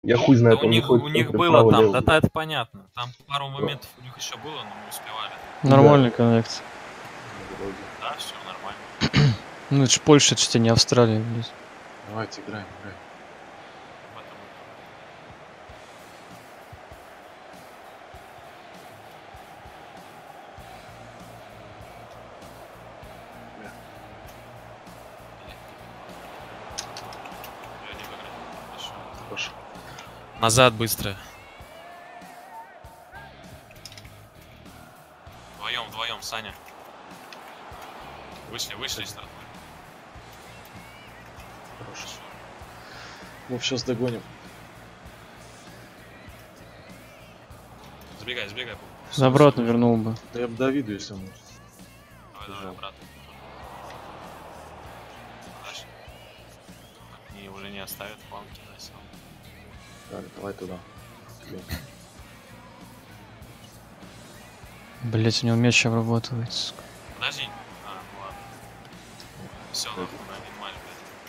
Я хуй знает, он не ходит у них центр, было право, там, лево. да, это понятно. Там пару моментов у них еще было, но мы успевали. Нормальный коннект. Да, все нормально. Ну это ж Польша, это ж тебе не Австралия, блядь. Давайте играем. В этом Хорошо. назад быстро. Вдвоем, Саня. Вышли, стартуем. Хорошо. Ну, сейчас догоним. Сбегай. Обратно вернул бы. Да я бы Давиду, если он... Давай, обратно. Дальше. Они уже не оставят планки на самом. Давай туда. Блять, у него меч обрабатывается. Подожди. Ну ладно. Все, нахуй, на один матч,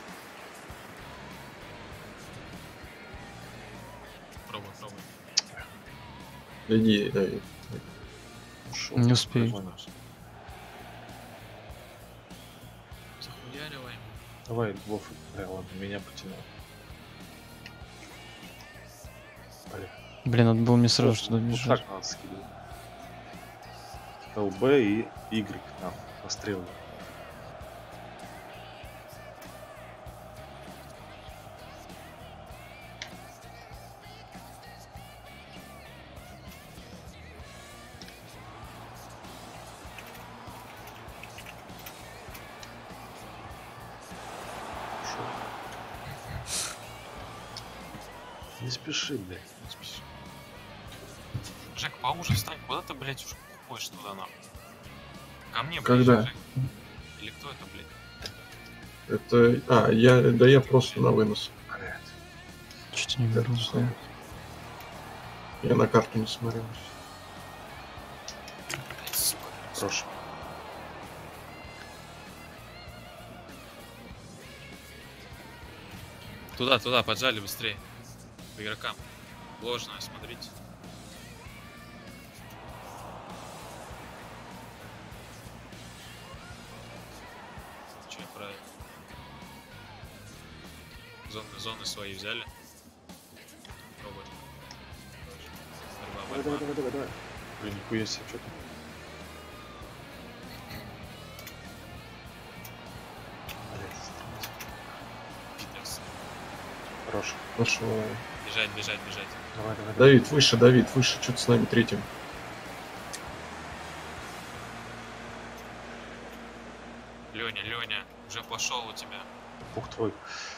блядь. Пробуй. Иди, Давид. Не успею. Захуяриваем. Давай, Вов, ладно, меня потянул. Блин, надо было мне сразу туда Вот бежать. так надо скидывать. ЛБ и Y нам пострелы. Не спеши, блядь, не спеши. Жек, поуже встань. Куда ты, блядь, уж ходишь туда, нахуй? Ко мне, блядь. Когда? Жек. Или кто это, блядь? Это... я просто на вынос. Чуть не вернул. Я на карту не смотрел. Блядь, сука. Хорошо. Туда, поджали быстрее. По игрокам. Ложно, смотрите. Че, правильно. Зоны свои взяли. Пробуем. Давай. Блин, нихуя себе, что там? Хорошо. Пошел. Бежать. Давай. Давид, выше, что-то с нами третьим. Леня, уже пошел у тебя. Ух твой.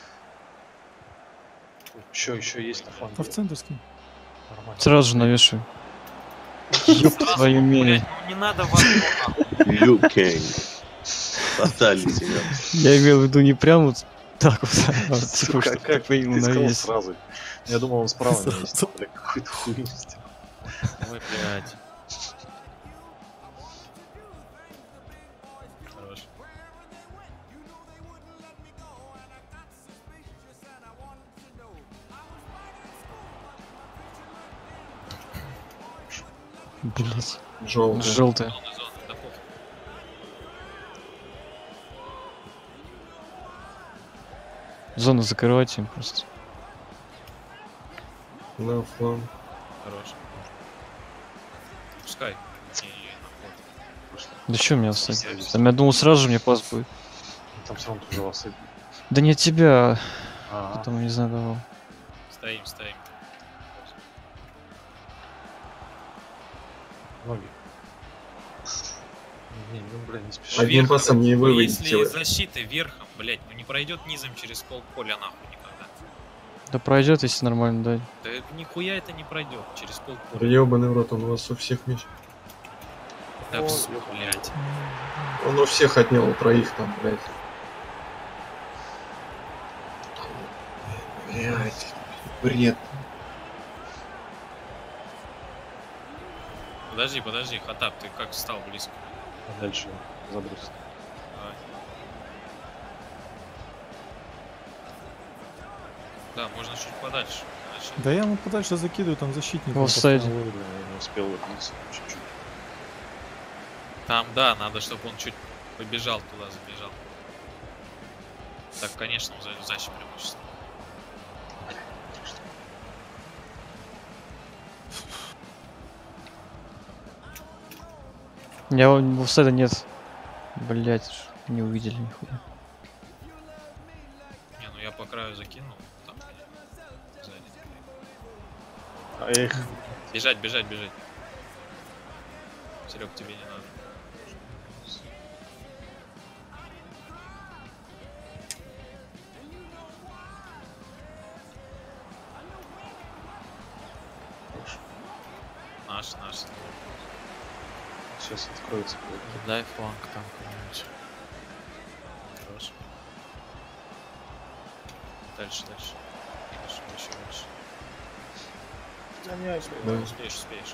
Еще есть на фланге. В центр скинь. Нормально. Сразу же навешивай. Ёб твою медь. Ну не надо в одно. Liu Kang. Фаталити, да. Я имел в виду не прям вот так вот, а типа, Сука, что как ты ему ты сказал навесил. сразу. Я думал, он справа есть. Бля, какую-то хуйню сделал. Ой, блядь. Хорош. Блять. Желтый. Желтая. Зоны, да похуй. Зону закрывать им просто. На фланг. Хорош. Пускай. Да что меня встать? Там я думал сразу же мне пас будет. Там все равно тоже вас. Да не от тебя, А, потом не знаю давал. Стоим. ноги. Не, бля, не спеши. Одним пасом не Ну, выводите. если защиты верхом, блядь, ну не пройдет низом через полполя нахуй никогда. Да пройдет, если нормально дать. Да нихуя это не пройдет через полполя. Да ебаный в рот, он у вас у всех меч. Да О, пс, ёпта. блядь. Он у всех отнял, у троих там, блядь. Блядь, бред. Подожди, Хатаб, ты как встал близко? А дальше заброс. Давай. Да, можно чуть подальше. подальше. Да я ему подальше закидываю, там защитник. В офсайде. Ой, бля, я не успел вернуться чуть-чуть. Там, да, надо, чтобы он чуть побежал туда, забежал. Так, конечно, он защищает преимущество. Я в офсайда нет. Блять, не увидели нихуя. Не, ну я по краю закинул. Там, сзади. Эх, Бежать, бежать, бежать. Серег, тебе не надо. Наш. сейчас откроется. Дай фланг там кому-нибудь. Хорошо. Дальше. Выше. Да. Успеешь.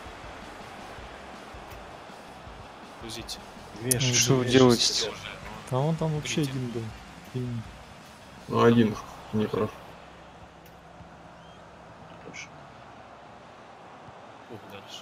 Грузите. Вешай, Что вы вешай, делаете? всё. Уже, А он там вообще Видите? один был. И Ну, один не прав. Хорошо. дальше.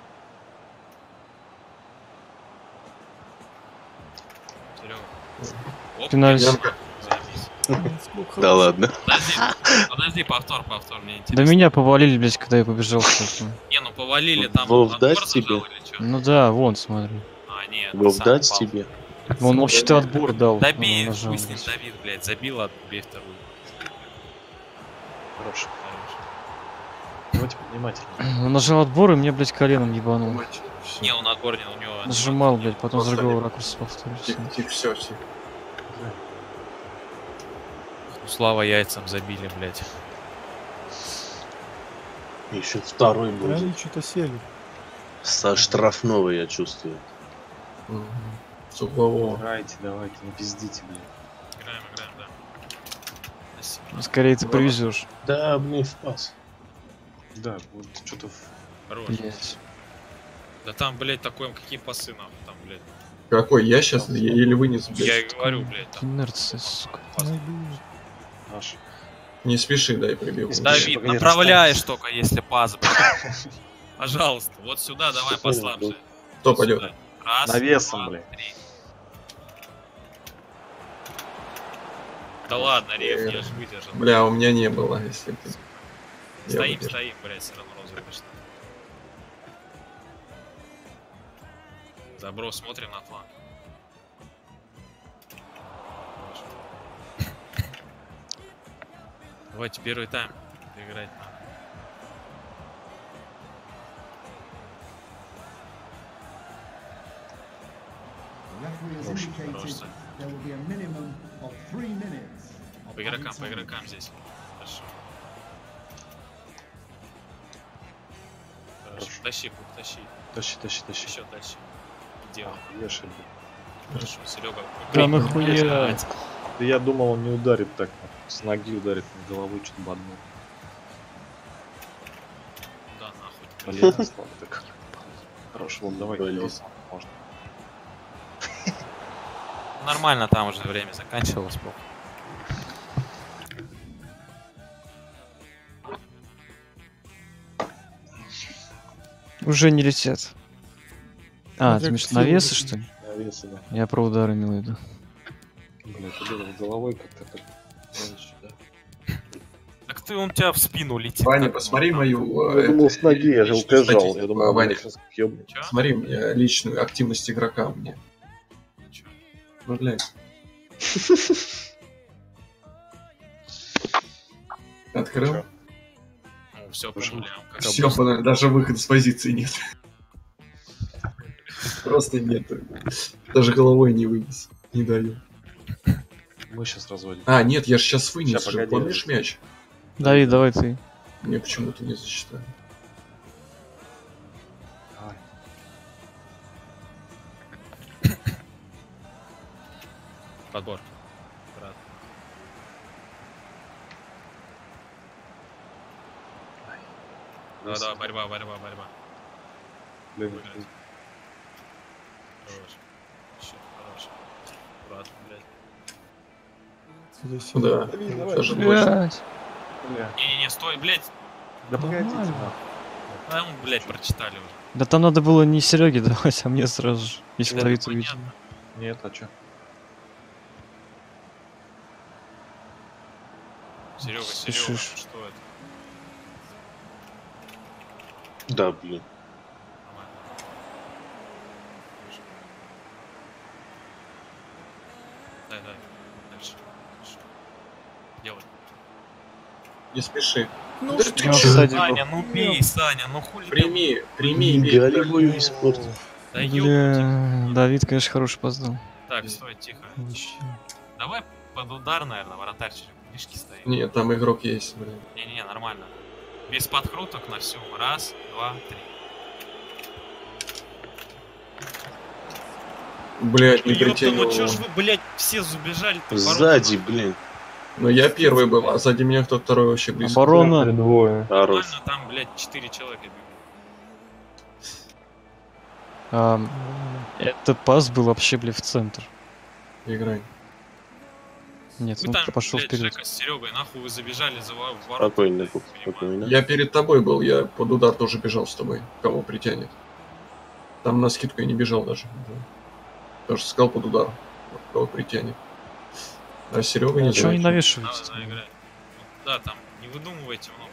Серега. Оп, Пенальти. Янка. заебись. сколько Да ладно. Подожди, повтор, мне Да интересно. меня повалили, блять, когда я побежал. Кстати. Не, ну повалили там. Вов, отбор дать зажал тебе? или чё? Ну да, вон, смотри. А, нет. Вов, сам дать упал. тебе? Он вообще-то отбор дал. Добей, нажал, хуй с ним, блядь. Давид, блядь, забил, отбей вторую. Хорошо. Хорош. Давайте внимательно. Он нажал отбор и мне, блять, коленом ебанул. Мать, всё. Не, он отбор не, у него... Нажимал, блять, потом с Просто другого не- ракурса повторюсь. Тихо, все. Слава яйцам забили, блядь. Еще второй они будет. что-то сели. Со штрафного, я чувствую. С углового. Играйте, давайте, не пиздите, блин. Играем, да. Спасибо. Ну, скорее ты повезешь. Да, мне в пас. Да, вот что-то Хорош. Блять. Да там, блядь, такое, какие пасы нахуй там, блядь. Какой? Я сейчас еле вынес, Я блядь. и говорю, блядь, там. Инерция, сука. Найду. наш. Не спеши, дай прибегу. Давид, погоди, направляешь только, если паз, блядь. Пожалуйста, вот сюда давай Что послабже. Кто Вот пойдет? сюда. Раз, Навесом, два, блядь. три. Да ладно, Реф, я же выдержал. Бля, у меня не было, если ты... Я Стоим, выдержал. блядь, все равно розыгрыш. Заброс, смотрим на фланг. Хорошо. Давайте первый тайм играть надо. Хорошо. По игрокам здесь. Хорошо. Хорошо. Тащи, Кук, тащи. Тащи. Еще тащи. Делай. Вешай, блин. Хорошо, Серега. Да нахуя? Да я думал, он не ударит так. С ноги ударит, на головой что-то боднул. Да, нахуй. Блин, слава так. Хорошо, вот давай. Блин. я сам, можно. Нормально, там уже время заканчивалось, похуй. Уже не летят. А, ты Смотря имеешь как навесы, сильно. что ли? Навесы, да. Я про удар имел в виду. Блин, ударил головой как-то так. Знаешь, да. Так ты, он тебя в спину летит. Ваня, как посмотри он. мою... Я думал, с ноги, я же личную убежал. статистику. Я думал, Ваня, сейчас ёбнет. Чё? смотри мне личную активность игрока мне. Чё? Ну, блядь. Открыл? Чё? Ну, все по нулям. Как Все, обычно. даже выход с позиции нет. Просто нет. Даже головой не вынес. Не даю. Мы сейчас разводим. А, нет, я же сейчас вынес. Ща, Же. погоди. Помнишь мяч? Давид, давай ты. Мне почему-то не засчитали. Давай. Подбор. Брат. Давай, борьба. Блин, Выиграть. Хорош. Щит, хорош. Брат, блядь. Сюда. Да. Даже больше. Блять. бля. Не-не-не, стой, блядь. Да погодите, Нормально. нахуй. А мы, блядь, прочитали уже. Да там надо было не Сереге давать, а мне сразу же. Если Это Давид увидел. понятно. Нет, а чё? Серега, Серега, Спешишь. что это? Да, блин. Нормально. Дай, дальше. Делай. Не спеши. Ну Да что ты Я чё? сзади был. Саня, ну бей, Саня, ну хули ты- Прими, бей. Голевую испортил. Да ёбнутый. Бля, Давид, конечно, хороший опоздал. Так, стой, тихо. вообще? Давай под удар, наверное, вратарь чуть ближки стоит. Нет, там игрок есть, блин. Не-не-не, нормально. Без подкруток на всю. Раз, два, три. Блять, не Ёпта, ну притягивал. чё ж вы, блядь, все забежали? Сзади, блин. Но я первый был, а сзади меня кто второй вообще близко. Оборона. Двое. Хорош. Нормально, там, блядь, 4 человека бегут. Этот пас был вообще, бля, в центр. Играй. Нет, Вы ну там, ты пошел блядь, вперед. Жека с Серегой, нахуй вы забежали за ворота. Спокойно, блядь, понимаю. спокойно. Я перед тобой был, я под удар тоже бежал с тобой. Кого притянет. Там на скидку я не бежал даже. Потому что сказал под удар. Вот кого притянет. А Серега не Чего не знает. навешиваете? Надо играть. Да, там, не выдумывайте много.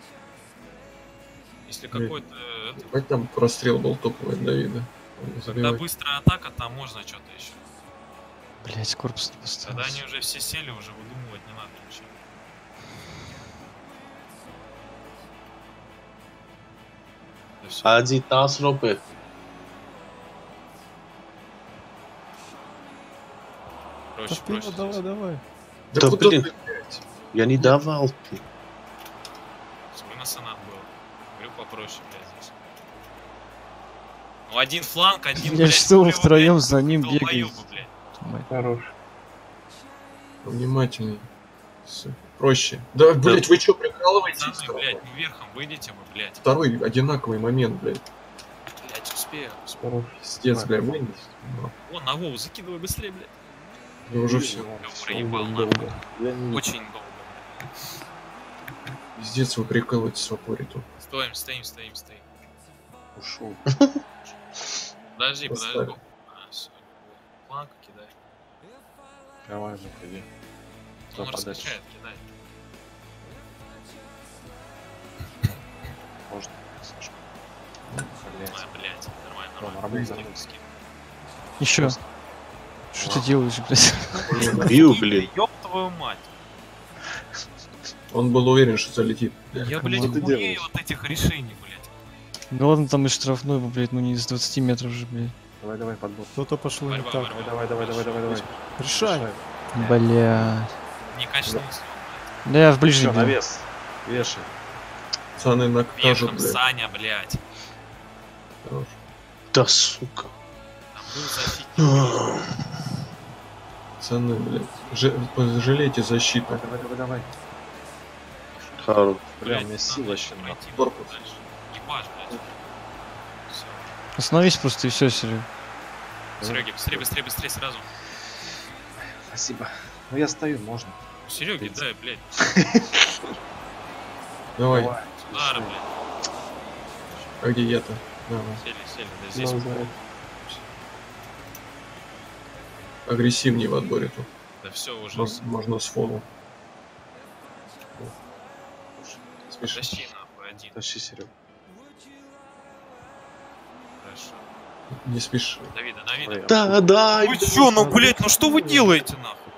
Если Блин. какой-то... это, Хоть там прострел был топовый от Давида. Он не Когда забивает. быстрая атака, там можно что-то еще. Блять, корпус не Когда поставил. они уже все сели, уже выдумывать не надо ничего. Да всё. Адитас ропе. Да Проще, вперед, проще. давай, здесь. давай. Да Да куда блин. ты, блядь? Я не давал. Ты. С выноса надо было. Говорю, попроще, блядь, здесь. Ну, один фланг, один, Бля, блядь, что вы слева, втроем блядь, за ним долбоёбы, бегаете? блядь. Мать. Хорош. Внимательней. Проще. Да, блять, вы что, прикалываетесь? Пацаны, блядь, ну верхом выйдите вы, блядь. Второй одинаковый момент, блядь. Блядь, успею. Хорош. Пиздец, блядь, вынес. О, на Вову закидывай быстрее, блядь. И уже все. Я проебал, нахуй. Долго. Очень долго, блядь. Пиздец, вы прикалываетесь в опоре тут. Стоим. Ушел. Подожди. Поставь. Всё. Фланг кидай. Давай, заходи. Он Кто подальше? раскачает, кидай. Можно. Сашка. Блядь. А, блядь, нормально, Ладно, нормально. нормально. Скидывай. Еще. Что ты делаешь, блядь? Бью, блин. Ёб твою мать. Он был уверен, что залетит. Я, блядь, Что ты хуею делаешь? от этих решений, блядь. Ну ладно, там и штрафной, блядь, ну не из 20 метров же, блядь. Давай, подбор. Что-то пошло не Борьба, так. борьба. Давай. Решай. Бля. Не качнулся. Да я в ближний Всё, бил. навес. Вешай. Пацаны накажут, Верхом блядь. Саня, блядь. Хорош. Да сука. Там был защитник. Пацаны, блядь. Пожалейте защиту. Давай. Хорош. Бля, у Блядь, меня надо сил вообще пройти нахуй. Корпус. дальше. Ебашь, блядь. Всё. Остановись просто и все, Серега. Сереги, быстрее сразу. Спасибо. Ну я стою, можно. Сереги, дай, блядь. Давай. Удары, блядь. А где я-то? Давай. Сели, да здесь. Агрессивнее в отборе тут. Да все уже. Можно с фону. Смешно. Тащи нахуй один. Тащи, Серега. Хорошо. Не спеши. Давида. Да, да. Вы чё, ну, блядь, ну что вы делаете, нахуй?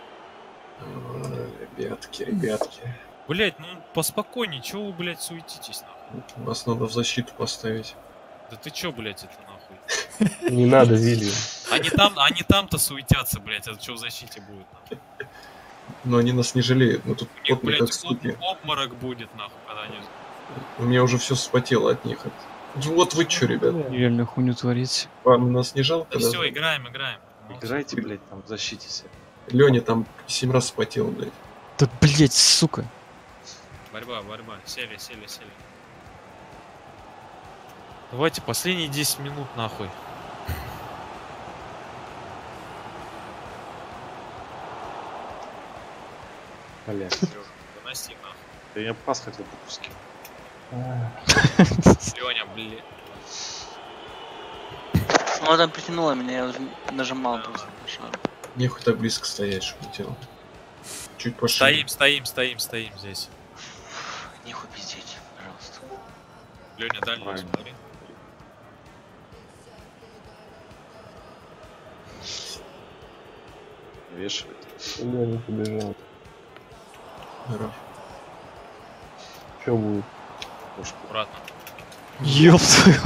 Ребятки. Блядь, ну поспокойнее, чего вы, блядь, суетитесь, нахуй? Вас надо в защиту поставить. Да ты чё, блядь, это нахуй? Не надо, Вилли. Они там-то суетятся, блядь, это что в защите будет, нахуй? Но они нас не жалеют. Мы тут У них, потные блядь, как ступи. обморок будет, нахуй, когда они... У меня уже все вспотело от них. Вот вы чё, ребят? Реально хуйню творите. Вам нас не жалко? Да все, играем. Играйте, блядь, там в защите себе. Леня там 7 раз спотел, блядь. Да блять, сука. Борьба. Сели. Давайте последние 10 минут, нахуй. Блядь. Серёжа, выноси, нахуй. Да я пас хотел пропустить. Леня, блин. Ну, она притянула меня, я уже нажимал Да, просто. Нехуй так близко стоять, чтобы летел. Чуть пошире. Стоим здесь. Нихуй пиздеть, пожалуйста. Леня, дальний, Правильно. смотри. Вешает. Бля, не побежал. Хорош. Что будет? Аккуратно. Ёб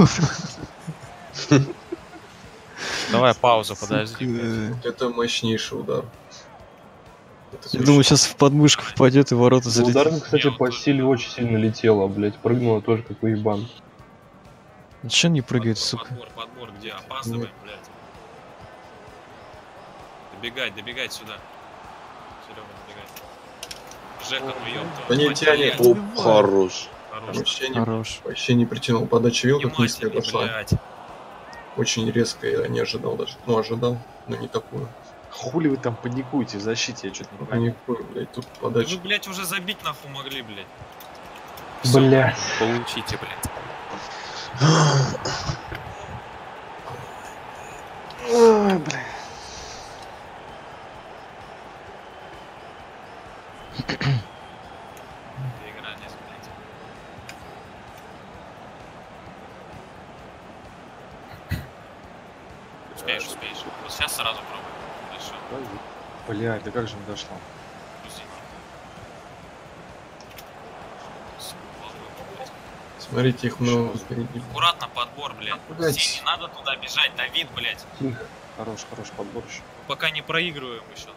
твою. Давай паузу, подожди. Вот это мощнейший удар. Это Я думаю, сейчас в подмышку впадет и ворота залетит. Ударник, кстати, Не, по он силе очень сильно летела, блять. Прыгнула тоже как уебан. Че не прыгает, сука? Подбор, где? Опаздываем, блядь. Добегать сюда. Серега, добегай. Жека, ну ёпта. Да не тянет. Оп, хорош. Хорош. Хорош. Вообще не притянул. Подача видел, как низкая Внимательней, пошла. блядь. Очень резко, я не ожидал даже. Ну, ожидал, но не такую. Хули вы там паникуете в защите, я что-то не понимаю. Никакую, блядь, тут Вы, подача. блядь, уже забить нахуй могли, блядь. Блять. Получите, блядь. Ой, бля. Игрались, блядь. Успеешь. Вот сейчас сразу пробуй. Хорошо. Блядь, да как же не дошло? Грузи. Сука, головой, блядь. Смотрите, их много впереди. Аккуратно подбор, блядь. Блядь. Все, не надо туда бежать, Давид, блядь. Тихо. Хорош подбор еще. Пока не проигрываем еще.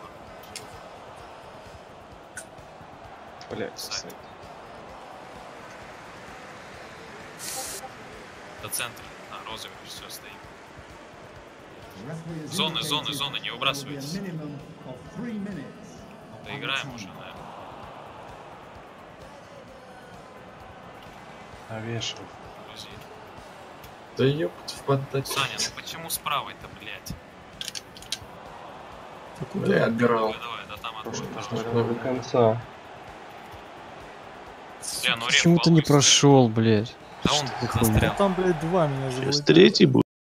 Блядь, Сайт. До центра. На розыгрыш все стоит. Зоны, не выбрасывайтесь. Доиграем уже, наверное. Навешивай. Грузи. Да ёпт, в подаче. Саня, ну почему справа-то, блядь? Бля, отбирал. Давай, да там Хорош, отбор. хорош. До конца. Бля, ну реф Почему ты не балуйся. прошел, блядь? Да он Что ты хуйня? застрял. Там, блядь, два меня Сейчас завалили. третий будет.